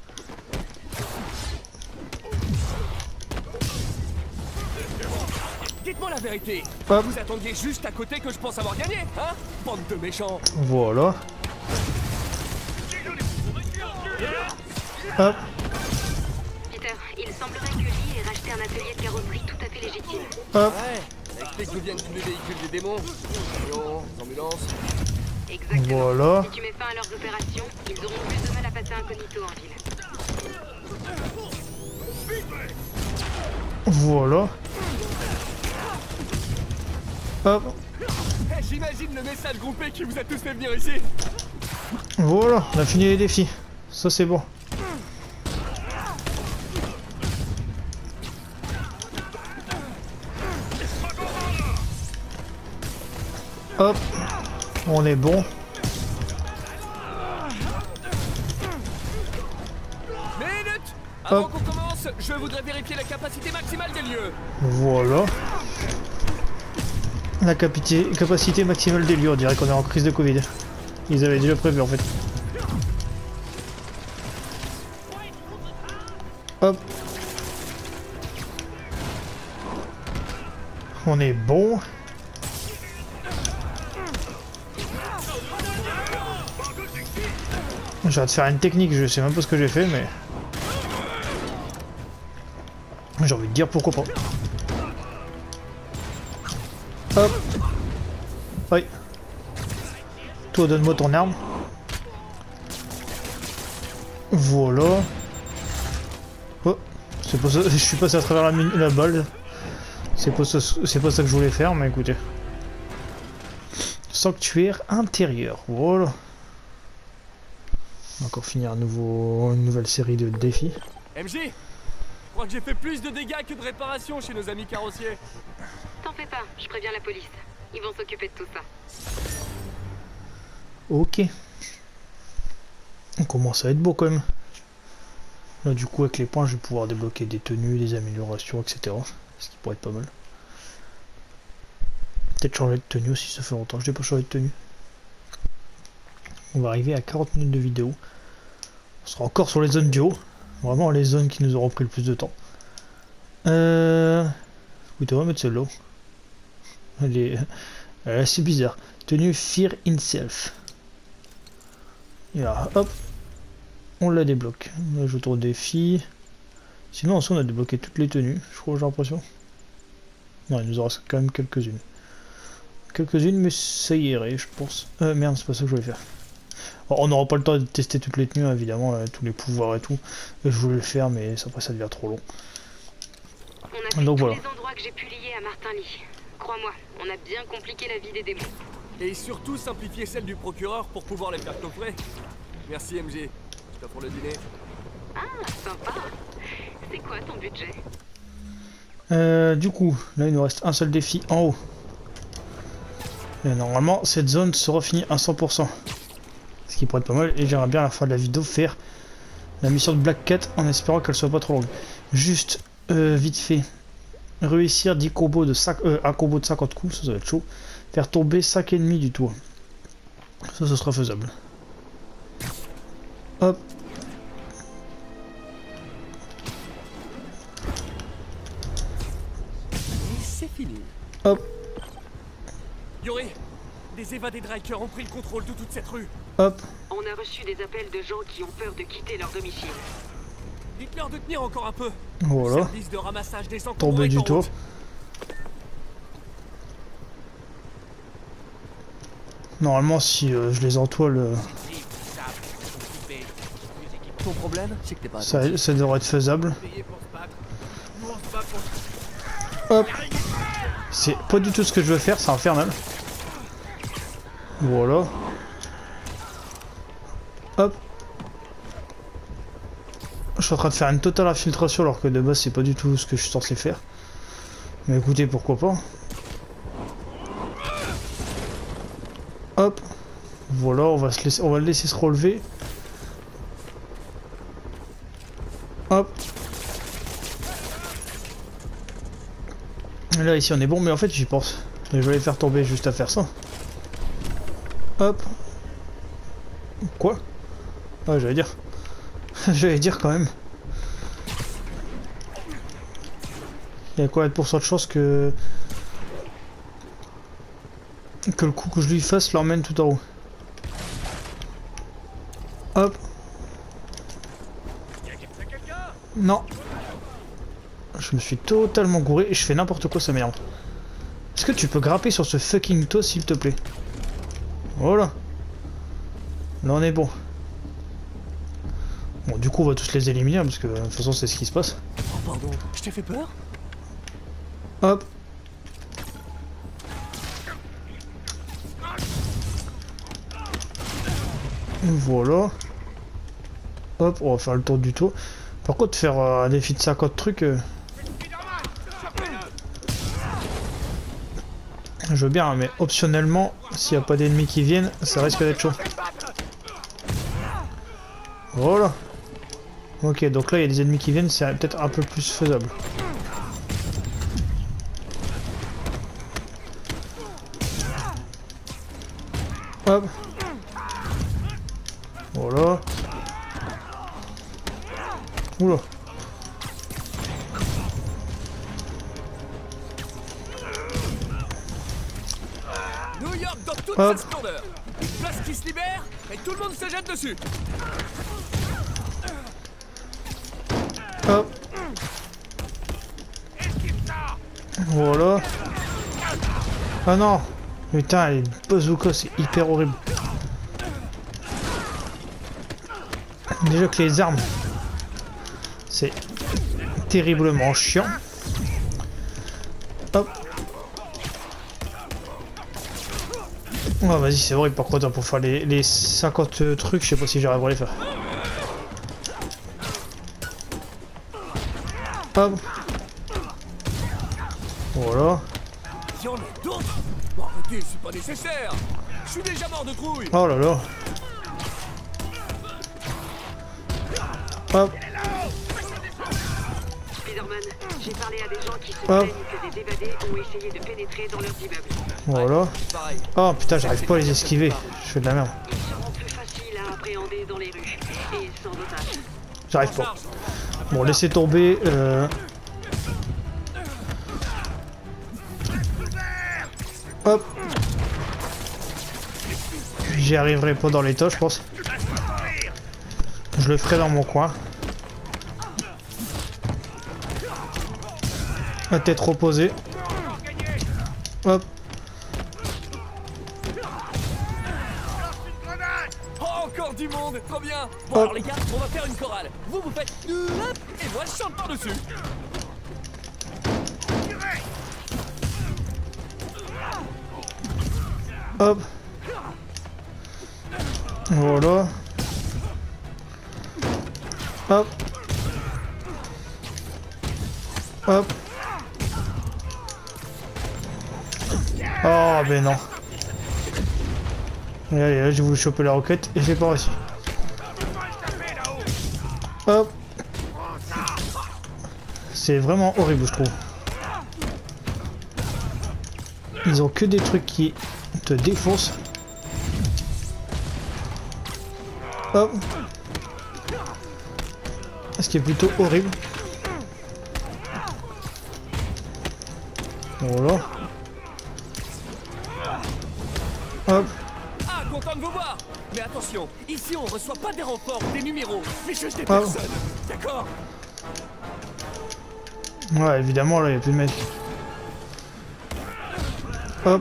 Dites-moi la vérité. Hop. Vous attendiez juste à côté que je pense avoir gagné, hein? Bande de méchants. Voilà. Hop. Peter, il semblerait que Lee ait racheté un atelier de carrosserie tout à fait légitime. Hop. Ouais, explique d'où viennent tous les véhicules des démons. Camions, ambulances. Exactement. Voilà. Si tu mets fin à leurs opérations, ils auront plus de mal à passer incognito en ville. Voilà. Hop. Hey, j'imagine le message groupé qui vous a tous fait venir ici. Voilà, on a fini les défis. Ça c'est bon. Hop. On est bon. Minute. Avant Hop. qu'on commence, je voudrais vérifier la capacité maximale des lieux. Voilà. La capacité, capacité maximale des lieux, on dirait qu'on est en crise de Covid. Ils avaient déjà prévu en fait. Hop. On est bon. J'ai hâte de faire une technique, je sais même pas ce que j'ai fait, mais... J'ai envie de dire pourquoi pas. Hop. Oui. Toi, donne-moi ton arme. Voilà. Oh. C'est pas ça, je suis passé à travers la, la balle. C'est pas, ça, c'est pas ça que je voulais faire, mais écoutez. Sanctuaire intérieur. Voilà. On va encore finir un nouveau, une nouvelle série de défis. M J, je crois que j'ai fait plus de dégâts que de réparations chez nos amis carrossiers. T'en fais pas, je préviens la police. Ils vont s'occuper de tout ça. Ok. On commence à être beau quand même. Là du coup avec les points je vais pouvoir débloquer des tenues, des améliorations, et cetera. Ce qui pourrait être pas mal. Peut-être changer de tenue aussi, ça fait longtemps que je n'ai pas changé de tenue. On va arriver à quarante minutes de vidéo. On sera encore sur les zones du haut. Vraiment les zones qui nous auront pris le plus de temps. Euh... Écoutez, on va mettre celle-là. Elle est... Elle est assez bizarre. Tenue Fear in Self. Et là, hop. On la débloque. Là, je tourne défi. Sinon, en soi, on a débloqué toutes les tenues, je crois, j'ai l'impression. Non, il nous en reste quand même quelques-unes. Quelques-unes, mais ça irait, je pense. Euh, merde, c'est pas ça que je voulais faire. Alors, on n'aura pas le temps de tester toutes les tenues, évidemment, euh, tous les pouvoirs et tout. Et je voulais le faire, mais après, ça devient trop long. On a fait Donc tous voilà. les endroits que j'ai pu lier à Martin Lee. Crois-moi, on a bien compliqué la vie des démons. Et surtout simplifier celle du procureur pour pouvoir les faire coffrer. Merci M J. Je t'offre le dîner. Ah, sympa. C'est quoi ton budget? Euh, du coup, là, il nous reste un seul défi en haut. Et normalement, cette zone sera finie à cent pour cent. Ce qui pourrait être pas mal. Et j'aimerais bien à la fin de la vidéo faire la mission de Black Cat en espérant qu'elle soit pas trop longue. Juste, euh, vite fait. Réussir dix combos de cinq, euh, un combo de cinquante coups, ça, ça va être chaud. Faire tomber cinq ennemis du tour. Ça, ce sera faisable. Hop. Et c'est fini. Hop. Yuri, des évadés de Riker ont pris le contrôle de toute cette rue. Hop. On a reçu des appels de gens qui ont peur de quitter leur domicile. Dites-leur de tenir encore un peu. Voilà. Service de ramassage des encombrants Tomber est du en tour. route. Normalement, si euh, je les entoile, euh, Ton problème, c'est que t'es pas ça, ça devrait être faisable. Hop. C'est pas du tout ce que je veux faire, c'est infernal. Voilà. Hop. Je suis en train de faire une totale infiltration alors que de base c'est pas du tout ce que je suis censé faire. Mais écoutez, pourquoi pas. Hop. Voilà, on va se laisser, on va le laisser se relever. Hop. Et là ici on est bon, mais en fait j'y pense. Je vais les faire tomber juste à faire ça. Hop. Quoi? Ah, j'allais dire. J'allais dire quand même. Il y a quoi de pourcent de chance que... que le coup que je lui fasse l'emmène tout en haut. Hop. Non. Je me suis totalement gouré et je fais n'importe quoi, ça m'énerve. Est-ce que tu peux grimper sur ce fucking toit s'il te plaît? Voilà. Là on est bon. Bon, du coup on va tous les éliminer hein, parce que de toute façon c'est ce qui se passe. Oh pardon, je t'ai fait peur? Hop. Voilà. Hop, on va faire le tour du tour. Par contre, faire euh, un défi de cinquante trucs... Euh... Je veux bien, mais optionnellement, s'il n'y a pas d'ennemis qui viennent, ça risque d'être chaud. Voilà. Ok, donc là, il y a des ennemis qui viennent, c'est peut-être un peu plus faisable. Hop. Voilà. Oula. New York dans toute Hop. sa splendeur. Une place qui se libère et tout le monde se jette dessus. Hop. Voilà. Ah non. Putain, les bazookas, c'est hyper horrible. Déjà que les armes, c'est terriblement chiant. Hop. Oh, vas-y, c'est horrible par contre pour faire les, les cinquante trucs, je sais pas si j'arriverai à les faire. Hop. Voilà. Il y en a d'autres? Bon, arrêtez, c'est pas nécessaire. Je suis déjà mort de trouille. Oh là là. Hop. Spider-Man, j'ai parlé à des gens qui se Hop. plaignent que des évadés ont essayé de pénétrer dans leurs immeubles. Voilà. Pareil. Oh putain, j'arrive pas à les esquiver. Je fais de la merde. Ils seront plus faciles à appréhendés dans les rues et sans otage. J'arrive pas. Bon, laissez tomber. Euh... Hop. J'y arriverai pas dans les tas, je pense. Je le ferai dans mon coin. La tête reposée. Hop. Oh, encore du monde, trop bien. Bon Hop. alors les gars, on va faire une chorale. Vous, vous faites hop, et moi je chante par-dessus. Hop. Voilà. Hop. Hop. Oh, mais non. Et allez, là, j'ai voulu choper la roquette et j'ai pas réussi. Hop. C'est vraiment horrible, je trouve. Ils ont que des trucs qui te défoncent. Hop. Ce qui est plutôt horrible. Voilà. Hop. Ah, content de vous voir. Mais attention, ici on reçoit pas des renforts ou des numéros, mais je des Ah. personnes. D'accord? Ouais, évidemment, là, il n'y a plus de mecs. Hop.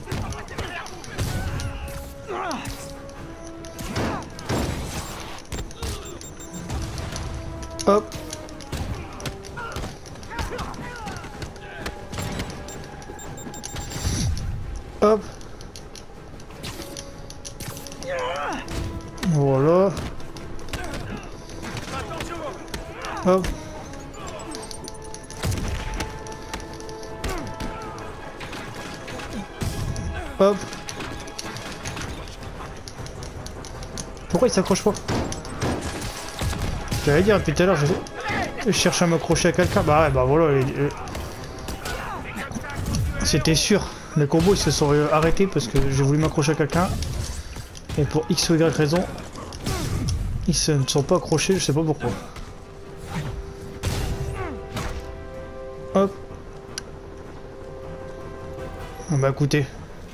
Hop. Hop. Voilà. Hop. Hop. Pourquoi il s'accroche pas? J'allais dire depuis tout à l'heure, je... je cherche à m'accrocher à quelqu'un. Bah ouais, bah voilà. Il... C'était sûr. Les combos ils se sont arrêtés parce que j'ai voulu m'accrocher à quelqu'un. Et pour X ou Y raison, ils se ne sont pas accrochés, je sais pas pourquoi. Hop. Ah bah écoutez.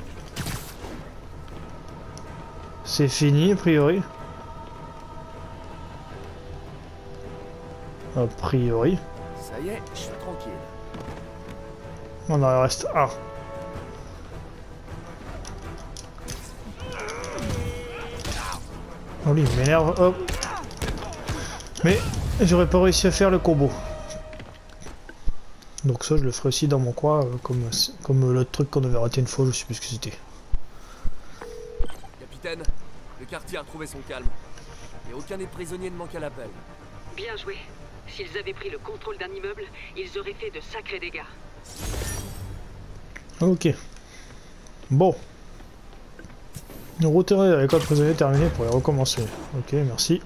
C'est fini a priori. A priori. Ça y est, je suis tranquille. On en reste un. Oh lui il m'énerve, hop. Mais j'aurais pas réussi à faire le combo. Donc ça je le ferai aussi dans mon coin, euh, comme, comme l'autre truc qu'on avait raté une fois, je sais plus ce que c'était. Capitaine, le quartier a retrouvé son calme. Et aucun des prisonniers ne manque à l'appel. Bien joué. S'ils avaient pris le contrôle d'un immeuble, ils auraient fait de sacrés dégâts. Ok. Bon. Route avec le prisonnier terminé pour les recommencer. Ok, merci.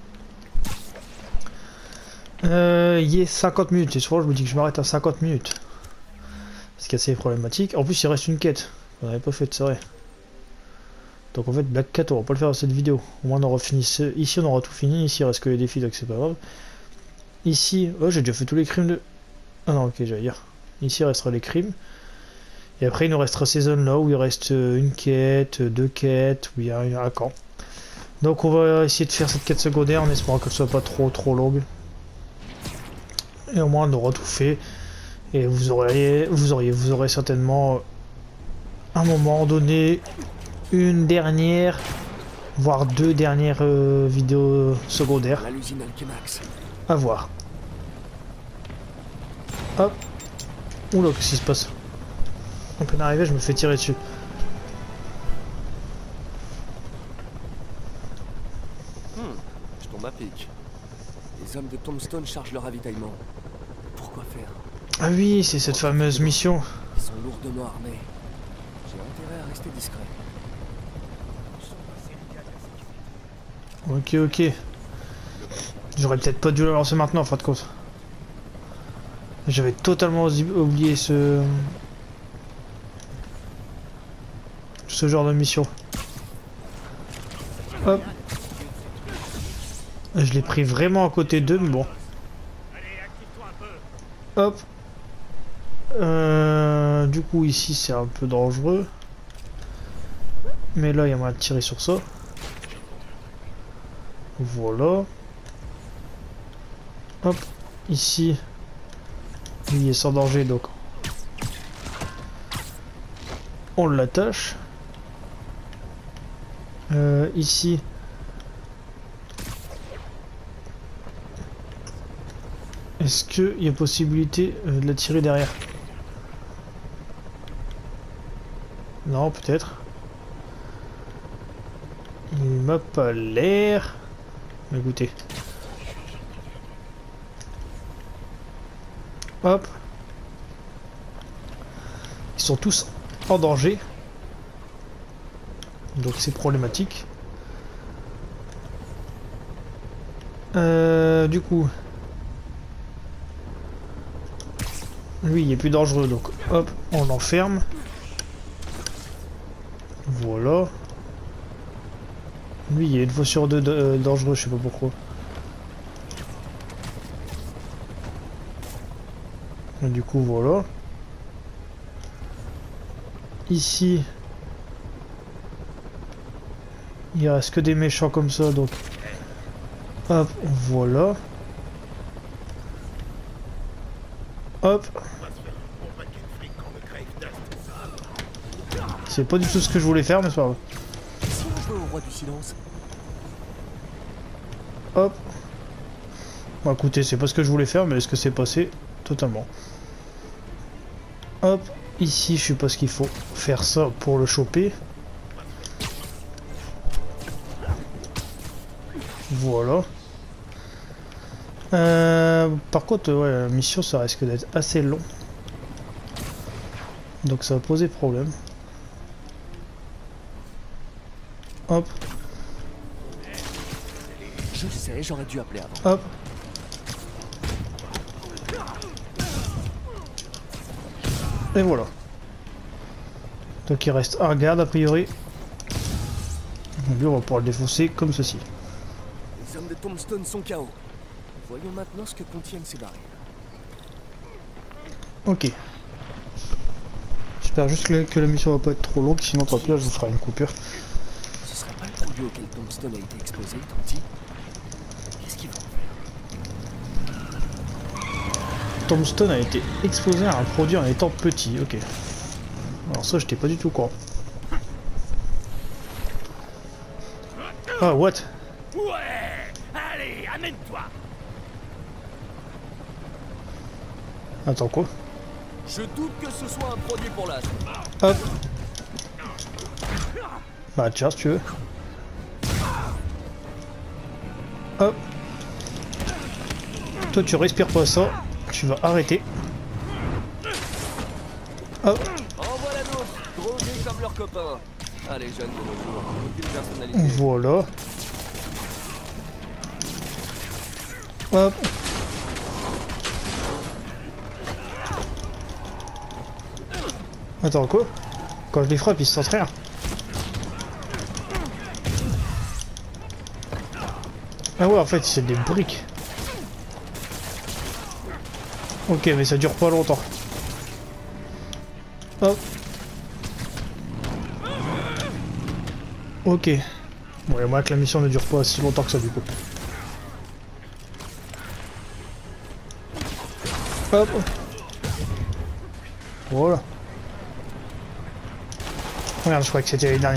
Euh, il y a cinquante minutes. Et souvent je me dis que je m'arrête à cinquante minutes. Ce qui est assez problématique. En plus il reste une quête. On n'avait pas fait, c'est vrai. Donc en fait Black Cat on va pas le faire dans cette vidéo. Au moins on aura fini ce... Ici on aura tout fini. Ici il reste que les défis donc c'est pas grave. Ici, oh j'ai déjà fait tous les crimes de... Ah non ok j'allais dire. Ici il restera les crimes. Et après il nous restera ces zones là où il reste une quête, deux quêtes, où il y a un camp. Donc on va essayer de faire cette quête secondaire en espérant qu'elle soit pas trop trop longue. Et au moins on aura tout fait. Et vous aurez, vous auriez, vous aurez certainement à un moment donné une dernière, voire deux dernières euh, vidéos secondaires À l'usine Alchemax. à voir. Hop. Oula, qu'est-ce qui se passe? À peine arrivé, je me fais tirer dessus. Hmm, je tombe à pic. Les hommes de Tombstone chargent leur ravitaillement. Pourquoi faire? Ah oui, c'est cette fameuse mission. Ils sont lourdement armés. J'ai intérêt à rester discret. Ok, ok. J'aurais peut-être pas dû le lancer maintenant en fin de compte. J'avais totalement oublié ce... ce genre de mission. Hop. Je l'ai pris vraiment à côté d'eux, mais bon. Hop. Euh, du coup, ici, c'est un peu dangereux. Mais là, il y a moyen de tirer sur ça. Voilà. Hop. Ici. Lui, il est sans danger, donc on l'attache. Euh, ici. Est-ce qu'il y a possibilité euh, de la tirer derrière? Non, peut-être. Il m'a pas l'air. Écoutez. Hop. Ils sont tous en danger. Donc c'est problématique. Euh, du coup. Lui il est plus dangereux donc hop on l'enferme. Voilà. Lui il est une fois sur deux euh, dangereux, je sais pas pourquoi. Et du coup voilà. Ici il reste que des méchants comme ça donc hop voilà. Hop. C'est pas du tout ce que je voulais faire mais c'est pas grave. Si on joue au roi du silence. Hop. Bon écoutez c'est pas ce que je voulais faire mais est-ce que c'est passé totalement. Hop. Ici je sais pas ce qu'il faut faire ça pour le choper. Voilà. Euh, par contre, ouais, la mission ça risque d'être assez long. Donc ça va poser problème. Hop. Je sais, j'aurais dû appeler avant. Hop. Et voilà. Donc il reste un garde a priori. Lui on va pouvoir le défoncer comme ceci. Les hommes de Tombstone sont K O. Voyons maintenant ce que contiennent ces barils. Ok. J'espère juste que, que la mission va pas être trop longue, sinon tant pis là je vous ferai une coupure. Ce serait pas le produit auquel Tombstone a été exposé, Tonti? Qu'est-ce qu'ils vont faire? Tombstone a été exposé à un produit en étant petit, ok. Alors ça j'étais pas du tout au courant. Ah what? Ouais. Allez, amène-toi. Attends quoi? Je doute que ce soit un produit pour l'âge. Hop. Bah tiens si tu veux. Hop. Toi tu respires pas ça. Tu vas arrêter. Hop. En voilà d'autres, drogués comme leurs copains. Allez, jeunes de nos jours, aucune personnalité. Voilà. Hop. Attends quoi? Quand je les frappe ils se sentent rien. Ah ouais en fait c'est des briques. Ok mais ça dure pas longtemps. Hop. Ok. Bon et moi que la mission ne dure pas si longtemps que ça du coup. Hop. Voilà. Regarde, je croyais que c'était les derniers.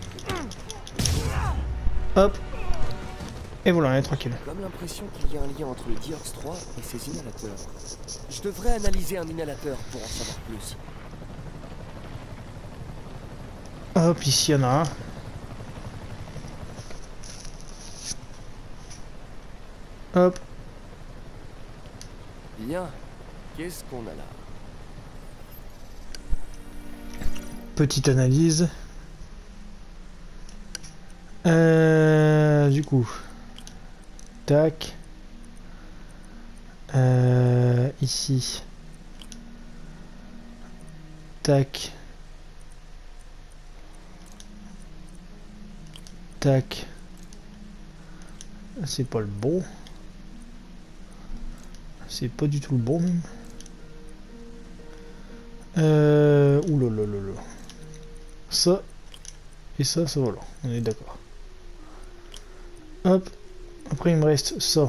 Hop. Et voilà, on est tranquille. J'ai comme l'impression qu'il y a un lien entre le Diox trois et ses inhalateurs. Je devrais analyser un inhalateur pour en savoir plus. Hop, ici il y en a un. Hop. Bien. Qu'est-ce qu'on a là? Petite analyse. Euh, du coup. Tac. Euh, ici. Tac. Tac. C'est pas le bon. C'est pas du tout le bon même. Euh... Ouh là là là là. Ça. Et ça, ça voilà. On est d'accord. Hop. Après il me reste ça.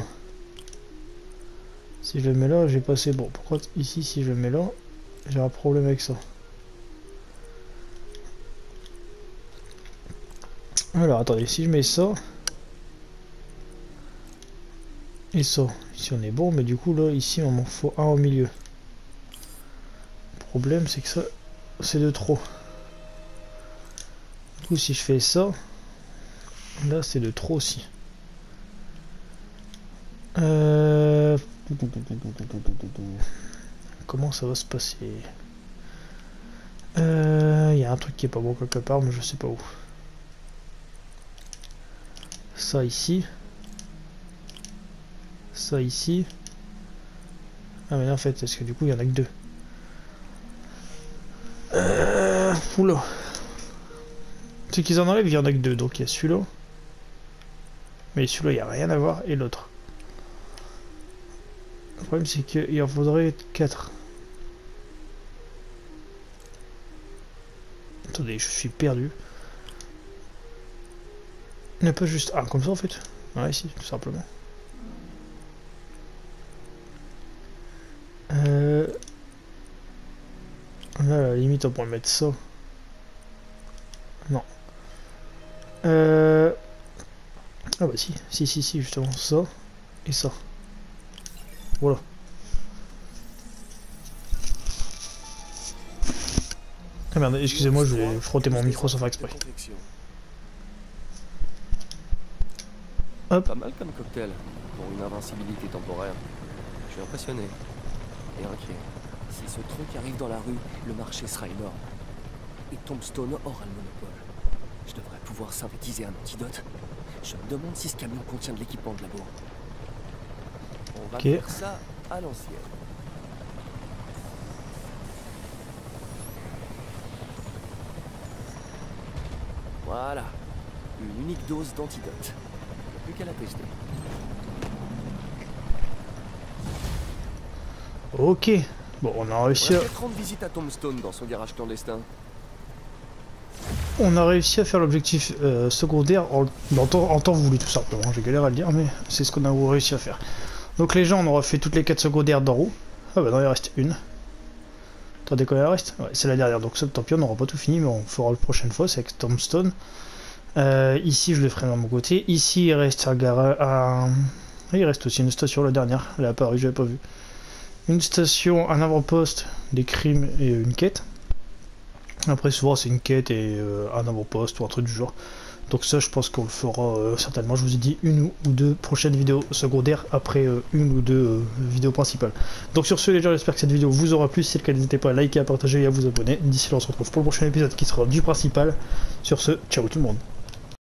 Si je le mets là, j'ai passé bon. Pourquoi ici si je le mets là, j'ai un problème avec ça. Alors attendez, si je mets ça et ça, ici on est bon, mais du coup là ici on m'en faut un au milieu. Le problème c'est que ça c'est de trop. Du coup si je fais ça, là c'est de trop aussi. Euh... Comment ça va se passer? Il euh, y a un truc qui est pas bon quelque part, mais je sais pas où. Ça ici. Ça ici. Ah mais là, en fait, parce que du coup il y en a que deux. Euh... Oula. C'est qu'ils en enlèvent, il y en a que deux. Donc il y a celui-là. Mais celui-là il n'y a rien à voir. Et l'autre. Le problème c'est qu'il en faudrait quatre. Attendez, je suis perdu. Il n'y a pas juste... Ah, comme ça en fait. Ouais, ici, tout simplement. Euh... Là, à la limite, on pourrait mettre ça. Non. Euh... Ah bah si, si, si, si, justement, ça et ça. Voilà. Ah merde, excusez-moi, je vais frotter mon micro sans faire exprès. Hop. Pas mal comme cocktail, pour une invincibilité temporaire. Je suis impressionné. Et inquiet. Si ce truc arrive dans la rue, le marché sera énorme. Et Tombstone aura le monopole. Je devrais pouvoir synthétiser un antidote. Je me demande si ce camion contient de l'équipement de labo. On va okay. faire ça à l'ancienne. Voilà. Une unique dose d'antidote. Plus qu'à la tester. Ok. Bon, on a réussi on a à... fait trente visites à Tombstone dans son garage clandestin. On a réussi à faire l'objectif euh, secondaire en, en, temps, en temps voulu, tout simplement. J'ai galéré à le dire, mais c'est ce qu'on a réussi à faire. Donc les gens, on aura fait toutes les quêtes secondaires d'en haut. Ah bah non, il reste une. Attendez, combien il reste? Ouais, c'est la dernière. Donc ça, tant pis, on n'aura pas tout fini, mais on fera la prochaine fois, c'est avec Tombstone. Euh, ici, je le ferai de mon côté. Ici, il reste un garage... Un... Il reste aussi une station, la dernière. Elle est apparue, je l'avais pas vu. Une station, un avant-poste, des crimes et une quête. Après souvent c'est une quête et euh, un avant-poste ou un truc du genre. Donc ça je pense qu'on le fera euh, certainement, je vous ai dit une ou deux prochaines vidéos secondaires après euh, une ou deux euh, vidéos principales. Donc sur ce les gens, j'espère que cette vidéo vous aura plu. Si c'est le cas, n'hésitez pas à liker, à partager et à vous abonner. D'ici là on se retrouve pour le prochain épisode qui sera du principal. Sur ce, ciao tout le monde.